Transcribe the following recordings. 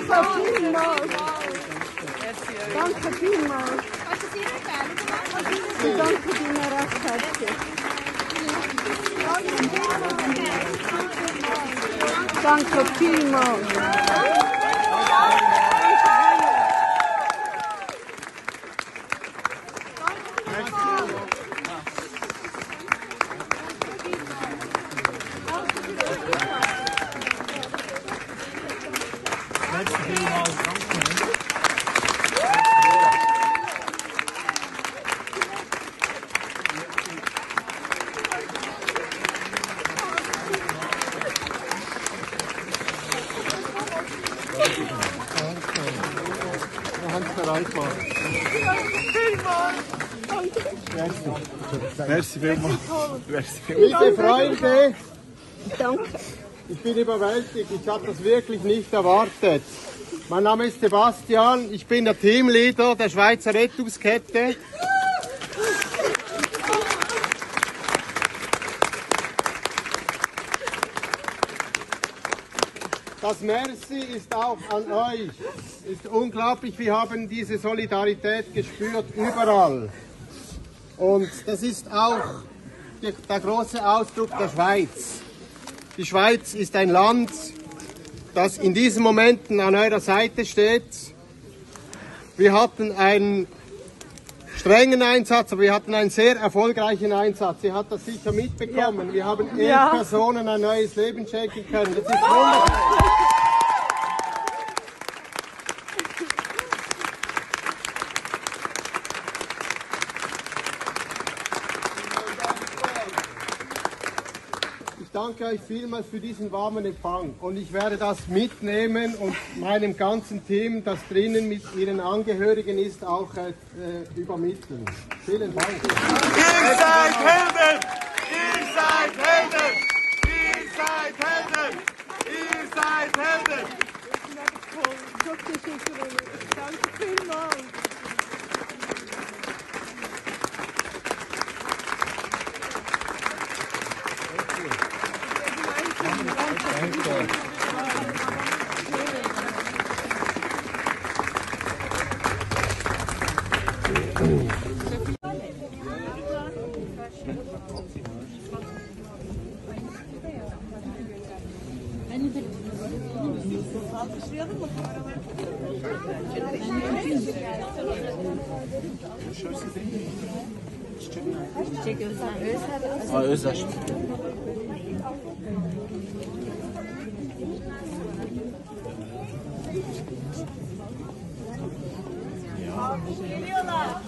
vielmals. Danke vielmals. Ich danke Ihnen recht herzlich. Danke vielmals. Merci vielmals. Liebe Freunde, ich bin überwältigt, ich habe das wirklich nicht erwartet. Mein Name ist Sebastian, ich bin der Teamleader der Schweizer Rettungskette. Das Merci ist auch an euch. Es ist unglaublich, wir haben diese Solidarität gespürt überall. Und das ist auch der große Ausdruck der Schweiz. Die Schweiz ist ein Land, das in diesen Momenten an eurer Seite steht. Wir hatten einen strengen Einsatz, aber wir hatten einen sehr erfolgreichen Einsatz. Ihr habt das sicher mitbekommen. Wir haben 11 Personen ein neues Leben schenken können. Das ist wunderbar. Ich danke euch vielmals für diesen warmen Empfang und ich werde das mitnehmen und meinem ganzen Team, das drinnen mit ihren Angehörigen ist, auch übermitteln. Vielen Dank. Ihr seid Helden! Ihr seid Helden! Ihr seid Helden! Ihr seid Helden! Çok teşekkür ederim. Danke vielmals. Özer. Geliyorlar.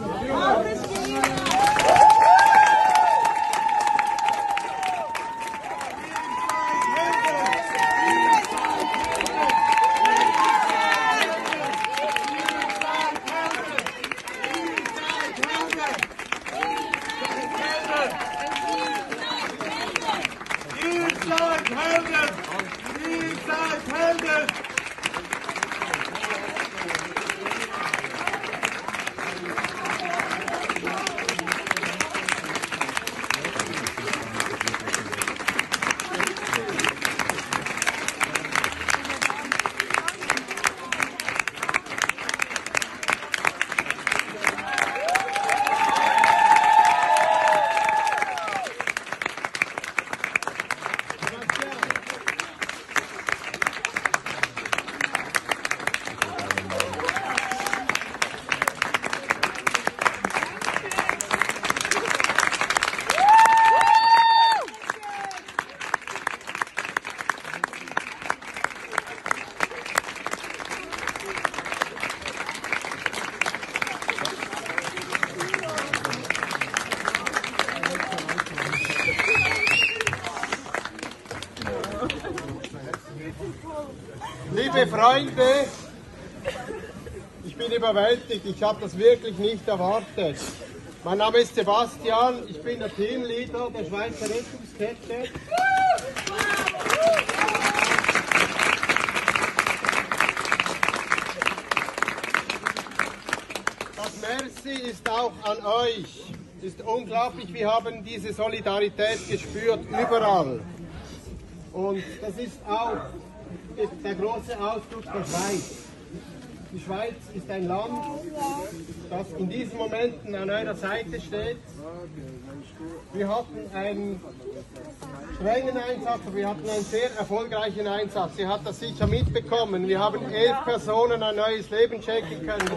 Liebe Freunde, ich bin überwältigt, ich habe das wirklich nicht erwartet. Mein Name ist Sebastian, ich bin der Teamleader der Schweizer Rettungskette. Das Merci ist auch an euch. Es ist unglaublich, wir haben diese Solidarität gespürt, überall. Und das ist auch der große Ausdruck der Schweiz. Die Schweiz ist ein Land, das in diesen Momenten an eurer Seite steht. Wir hatten einen strengen Einsatz, aber wir hatten einen sehr erfolgreichen Einsatz. Ihr habt das sicher mitbekommen. Wir haben 11 Personen ein neues Leben schenken können.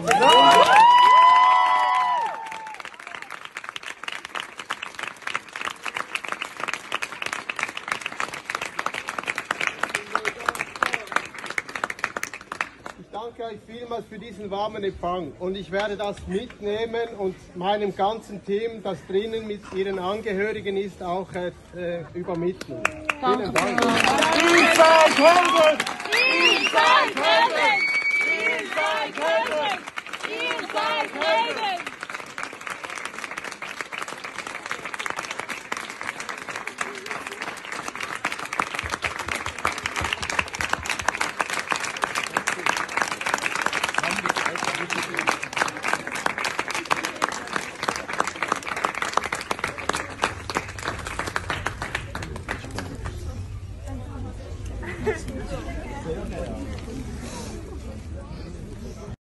Ich danke euch vielmals für diesen warmen Empfang und ich werde das mitnehmen und meinem ganzen Team, das drinnen mit ihren Angehörigen ist, auch übermitteln. Vielen Dank. Ihr seid Helden! Ihr seid Helden!